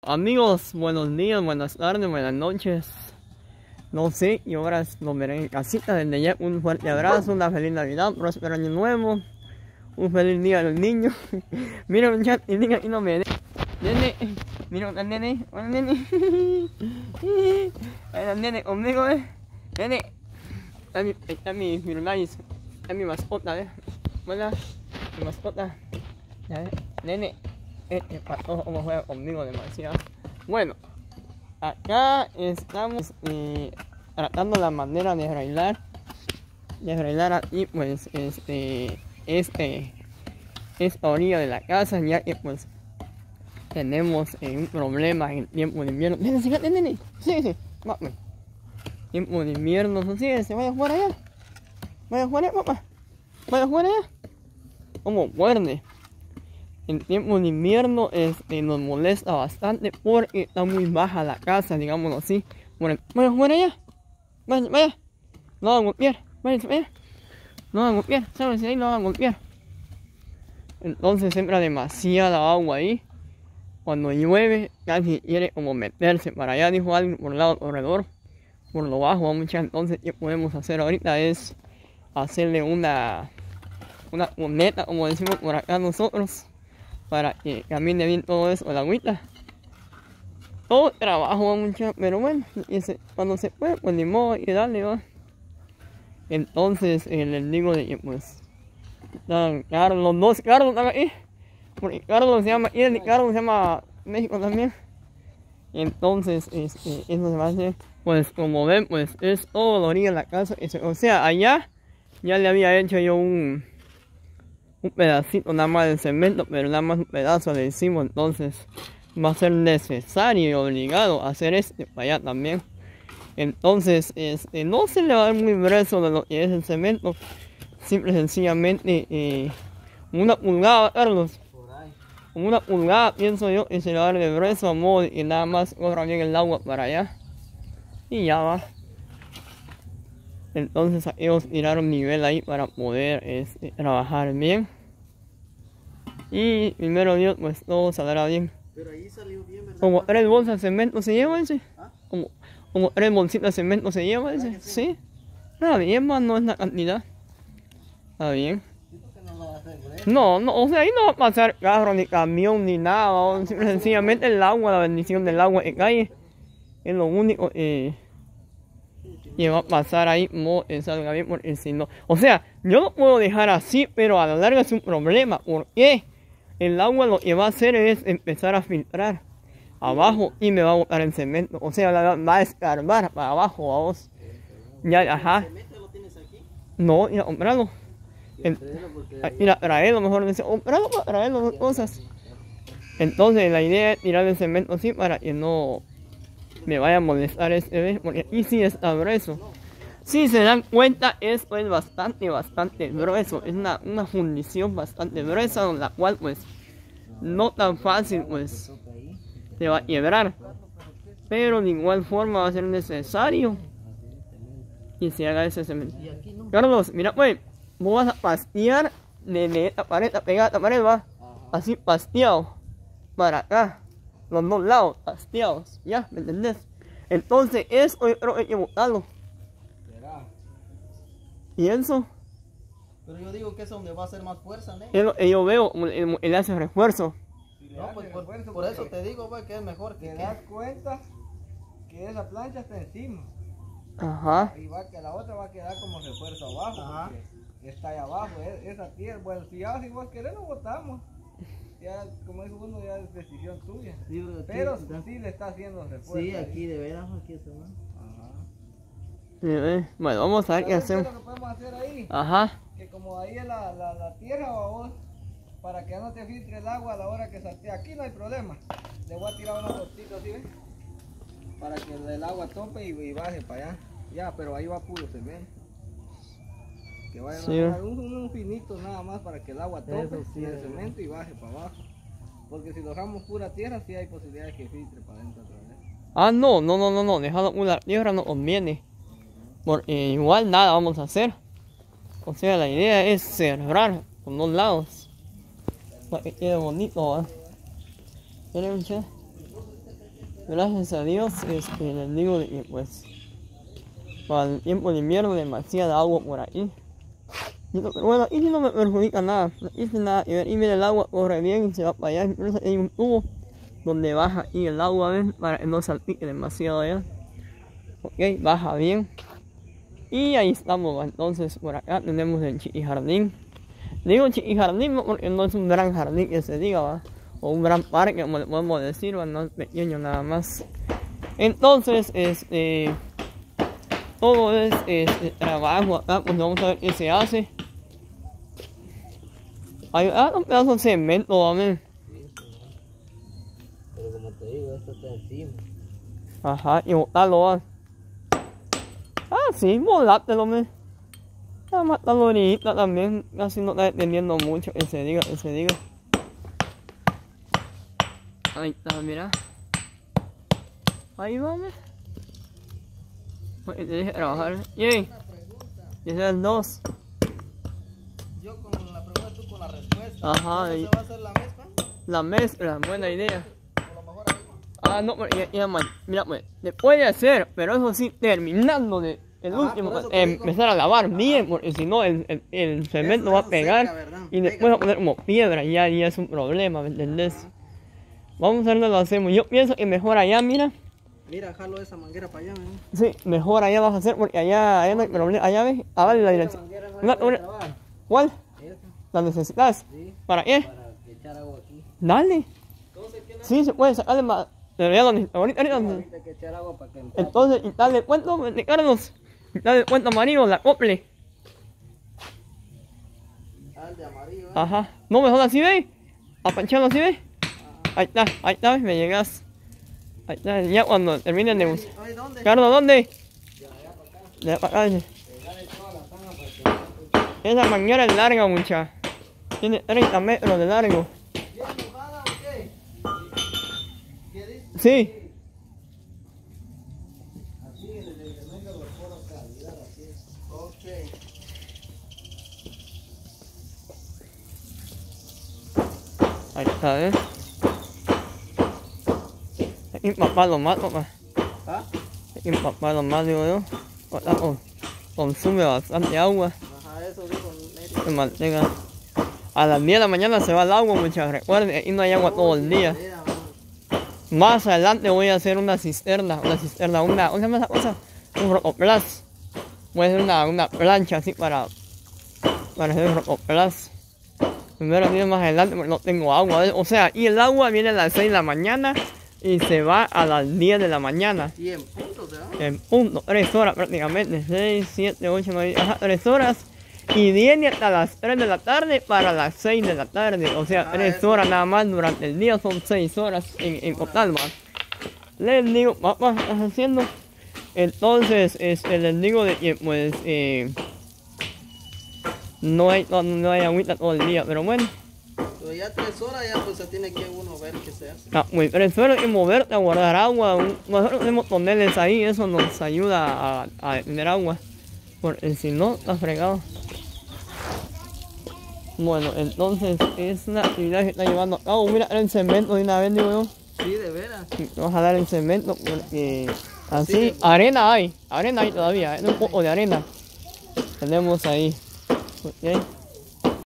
Amigos, buenos días, buenas tardes, buenas noches. No sé, y ahora nos veré en casita. Desde ya un fuerte abrazo, una feliz Navidad, próspero año nuevo, un feliz día del niño. Mira un chat y diga aquí no me nene, mira un nene, hola nene. Hola nene, conmigo, nene. Está mi Firulais, está mi mascota, hola, mi mascota. Ya ves, nene. Pasó como juega conmigo demasiado. Bueno, acá estamos tratando la manera de arreglar aquí pues esta orilla de la casa, ya que pues tenemos un problema en tiempo de invierno. Nene, sí, vamos. Tiempo de invierno, sí, se vaya a jugar allá. Vaya a jugar allá, papá. Vaya a jugar allá. Como muerde. En tiempo de invierno nos molesta bastante porque está muy baja la casa, digámoslo así. Bueno, vaya allá. Vaya. No van a golpear. Vaya. No van a golpear. ¿Sabes? Ahí no van a golpear. Entonces entra demasiada agua ahí. Cuando llueve casi quiere como meterse para allá, dijo alguien por el lado alrededor. Por lo bajo, mucha. Entonces, ¿qué podemos hacer ahorita? Es hacerle una cuneta, como decimos por acá nosotros, para que camine bien todo eso, la agüita. Todo trabajo, mucha, pero bueno, cuando se puede, pues ni modo, y dale, va. Entonces, les digo de que pues Carlos, los dos Carlos están ahí, porque Carlos se llama Ian y Carlos se llama México también. Entonces, eso se va a hacer, pues como ven, pues es todo la orilla de la casa. O sea, allá ya le había hecho yo un pedacito nada más de cemento, pero nada más un pedazo le hicimos. Entonces va a ser necesario y obligado a hacer para allá también. Entonces no se le va a dar muy grueso de lo que es el cemento, simple y sencillamente una pulgada, Carlos, como una pulgada pienso yo, y se le va a dar de grueso a modo y nada más corra bien el agua para allá y ya va. Entonces ellos tiraron nivel ahí para poder trabajar bien. Y primero Dios, pues todo saldrá bien. Pero ahí salió bien, ¿verdad? Como 3 bolsas de cemento se lleva ese. ¿Ah? Como 3 bolsitas de cemento se lleva ese. Sí. Está bien, más no es la cantidad. Está bien. No, o sea, ahí no va a pasar carro, ni camión, ni nada. Sencillamente el agua, la bendición del agua que cae. Es lo único que va a pasar ahí, no salga bien, porque si no. O sea, yo lo puedo dejar así, pero a la larga es un problema. ¿Por qué? El agua lo que va a hacer es empezar a filtrar abajo y me va a botar el cemento. O sea, va a escarbar para abajo, vamos. Ya, ajá. ¿El cemento lo tienes aquí? No, ir a comprarlo. Ir a traerlo, mejor dice, comprarlo para traer las cosas. Entonces la idea es tirar el cemento así para que no me vaya a molestar vez, porque aquí sí está grueso. Si se dan cuenta, esto es bastante grueso. Es una fundición bastante gruesa, la cual pues no tan fácil pues se va a quebrar. Pero de igual forma va a ser necesario que se haga ese cemento. Carlos, mira pues, vos vas a pastear de esta pared, pegada a esta pared, va. Así pasteado para acá. Los dos lados pasteados, ¿ya? ¿Me entendés? Entonces eso yo creo que hay que botarlo. ¿Y eso? Pero yo digo que es donde va a hacer más fuerza, ¿no? Es lo que yo veo, él hace refuerzo. No, pues por eso te digo, pues, que es mejor que... Te das cuenta que esa plancha está encima. Ajá. Y la otra va a quedar como refuerzo abajo. Ajá. Está ahí abajo, esa tierra. Bueno, si vos querés lo botamos. Ya, como dijo uno, ya es decisión tuya. Sí, pero sí le está haciendo refuerzo. Sí, aquí de veras, aquí está, ¿no? Ajá. Sí, bueno, vamos a ver qué hacemos. Lo que podemos hacer ahí, Ajá. que como ahí es la tierra, vos, para que no te filtre el agua a la hora que salte. Aquí no hay problema. Le voy a tirar unos gotitos así, ¿ves? Para que el agua tope y baje para allá. Ya, pero ahí va puro cemento. Que vayan Sí. a dejar un finito nada más para que el agua tope Sí, el cemento y baje para abajo. Porque si lo dejamos pura tierra, sí hay posibilidad de que filtre para adentro otra vez. Ah, no, dejarlo una tierra no conviene. Porque igual nada vamos a hacer. O sea, la idea es cerrar con dos lados para que quede bonito, ¿va? ¿Tiene un che? Gracias a Dios, les digo de que pues para el tiempo de invierno demasiada agua por ahí. Pero bueno, aquí sí no me perjudica nada, aquí sí nada que ver. Y mira, el agua corre bien y se va para allá. Incluso hay un tubo donde baja y el agua, ¿ven? Para que no salpique demasiado allá. Ok, baja bien. Y ahí estamos, entonces por acá tenemos el chiquijardín. Digo chiquijardín porque no es un gran jardín que se diga, ¿va? O un gran parque, como le podemos decir, ¿va? No es pequeño nada más. Entonces, todo es trabajo acá, pues vamos a ver qué se hace. Hay un pedazo de cemento, ¿vale? Pero como te digo, esto está encima. Ajá, y botarlo, ¿va? Ah, sí, volátelo, ¿me? La matarlo ahorita también, casi no está deteniendo mucho, que se diga. Ahí está, mira. Ahí va, ¿me? Te dije trabajar. Yey, ese es el 2. Yo con la pregunta, tú con la respuesta. Ajá. ¿Cómo se va a hacer la mezcla? La mezcla, buena idea. A lo mejor ahí. Ah, no, porque ya, mira, pues, se puede hacer, pero eso sí, terminando de el último, por eso te digo. empezar a lavar bien, porque si no el cemento va a pegar seca, ¿verdad? y después va a poner como piedra y ya es un problema, ¿me entendés? Vamos a verlo, lo hacemos. Yo pienso que mejor allá, mira. Mira, jalo esa manguera para allá, ¿no? Sí, mejor allá vas a hacer porque allá no hay problema. Allá ves, a ver la dirección. ¿Cuál? ¿La necesitas? Sí. ¿Para qué? Para echar agua aquí. Dale. Entonces, ¿qué no? Sí, se puede sacarle más. Pero ya ahorita. Ahorita hay que echar agua para que empape. Entonces, y dale cuento, Carlos. Y dale cuento amarillo, la cople. Ah, el de amarillo, ¿eh? Ajá. No, mejor así, ¿ves? Apancharlo así, ¿ves? Ahí está, me llegas. Ahí está, ya cuando terminen de usar. Oye, ¿dónde? Carlos, ¿dónde? De allá para acá. Dice. Pegarle toda la zanja para que... Esa manguera es larga, mucha. Tiene 30 metros de largo. ¿Bien mojada o qué? ¿Qué dice? Sí. Así, en el elemento de los poros calidad, así es. Ok. Ahí está, ¿eh? Hay que empaparlo más, papá. ¿Ah? Hay que empaparlo más, digo yo. Consume bastante agua. Ajá, eso dijo Neri. Se mantenga. A las 10 de la mañana se va el agua, muchachos. Recuerden, aquí no hay agua todo el día. Más adelante voy a hacer una cisterna, ¿cómo se llama esa cosa? Un rocoplas. Voy a hacer una plancha así para hacer rocoplas. Primero días más adelante porque no tengo agua. O sea, y el agua viene a las 6 de la mañana y se va a las 10 de la mañana. Y en punto, ¿verdad? En punto, 3 horas prácticamente. 6, 7, 8, 9, ajá, 3 horas. Y viene hasta las 3 de la tarde para las 6 de la tarde. O sea, 3 horas nada más durante el día. Son 6 horas en total, ¿va? Les digo, papá, estás haciendo. Entonces, les digo de que pues no hay agüita todo el día, pero bueno. Pero ya 3 horas ya pues se tiene que uno ver qué se hace. Ah, muy 3 horas y moverte a guardar agua. Nosotros tenemos toneles ahí, eso nos ayuda a tener agua. Porque si no, está fregado. Bueno, entonces es una actividad que está llevando a cabo. Mira el cemento de una vez, digo yo. Sí, de veras. Vamos a dar el cemento porque así, arena hay todavía, un poco de arena tenemos ahí. Okay.